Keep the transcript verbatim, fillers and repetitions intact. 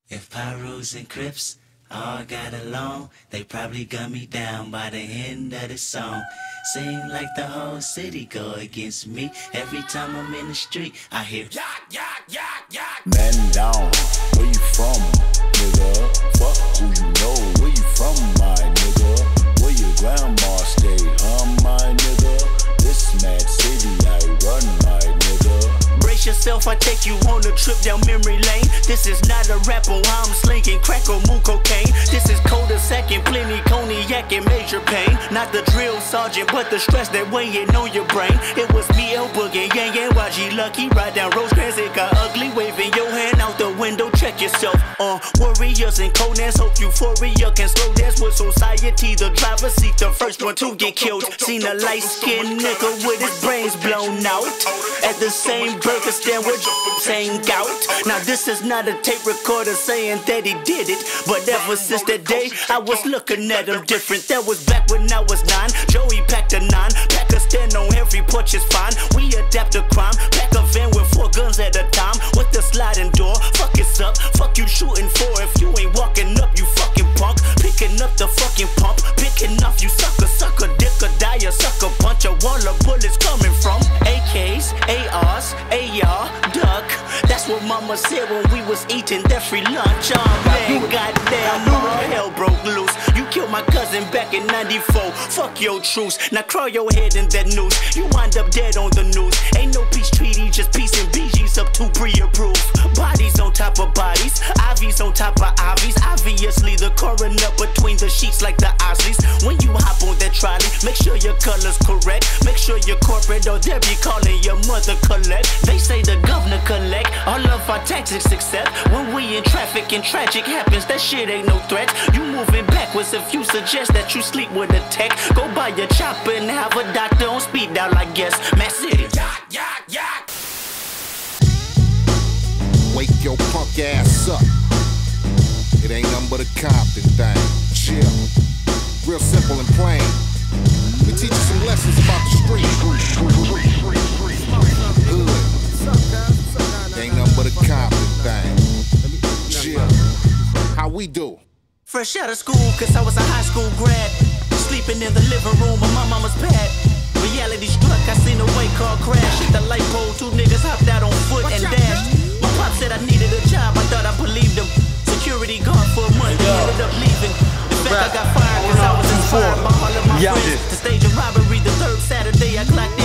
If Pyros and Crips all got along, they probably gun me down by the end of the song. Seem like the whole city go against me. Every time I'm in the street, I hear yak, yak, yak, yak. Man down, where you from, nigga? Fuck who you know, where you from, my nigga? Where your grandma stay, huh, my nigga? This mad city I run, my nigga. Brace yourself, I take you on a trip down memory lane. This is not a rap on how I'm slinging crack or moon cocaine. This is colder second, plenty cognac and major pain. Not the drill sergeant, but the stress that weighing on your brain. It was me, El Boogie, Yang Yang, Y G Lucky. Ride down Rosecrans, it got ugly. Waving your hand out the window, check yourself. Uh, warriors and Conans, hope euphoria can slow dance with society. The driver's seat, the first one to get killed. Seen a light-skinned nigga with his brains blown out at the same burger stand with saying gout. Now this is not a tape recorder saying that he did it, but ever since that day I was looking at him different. That was back when I was nine. Joey packed a nine, pack a stand on every porch is fine. We adapt to crime, pack a van with four guns at a time with the sliding door. Fuck it's up, fuck you shooting for if you ain't walking up, you fucking punk. Picking up the fucking pump, picking off you sucker, sucker, dick or die, a sucker punch. A wall of bullets coming from A Ks, A Rs, A R, duck. That's what mama said when we was eating that free lunch. Oh man, goddamn, all hell broke loose. You killed my cousin back in ninety-four. Fuck your truce. Now crawl your head in that noose. You wind up dead on the news. Ain't no peace treaty, just peace and B Gs up to pre-approved. Bodies on top of bodies, Ivies on top of Ivies. Obviously the coroner between the sheets like the Osleys. When you hop on that trolley, make sure your color's correct. Make sure you're corporate or they'll be calling your mother collect. They say the governor collect all of our taxes except when we in traffic and tragic happens. That shit ain't no threat. You moving backwards if you suggest that you sleep with a tech. Go buy your chopper and have a doctor on speed dial, I guess. Matt City. Yak, yak, yak. Wake your punk ass up. It ain't nothing but a Compton thing. Chill. Real simple and plain. We teach you some lessons about the street. Good. Ain't nothing but a Compton thing. Chill. How we do? Fresh out of school, cause I was a high school grad. Sleeping in the living room of my mama's pad. Reality struck, I seen a white car crash. Hit the light pole, two niggas hopped out on foot and dashed. My pop said I needed a job, I thought I believed him. Security guard for a month, he ended up leaving. In fact, I got fired cause I was inspired by all of my friends to stage a robbery the third Saturday I clocked in.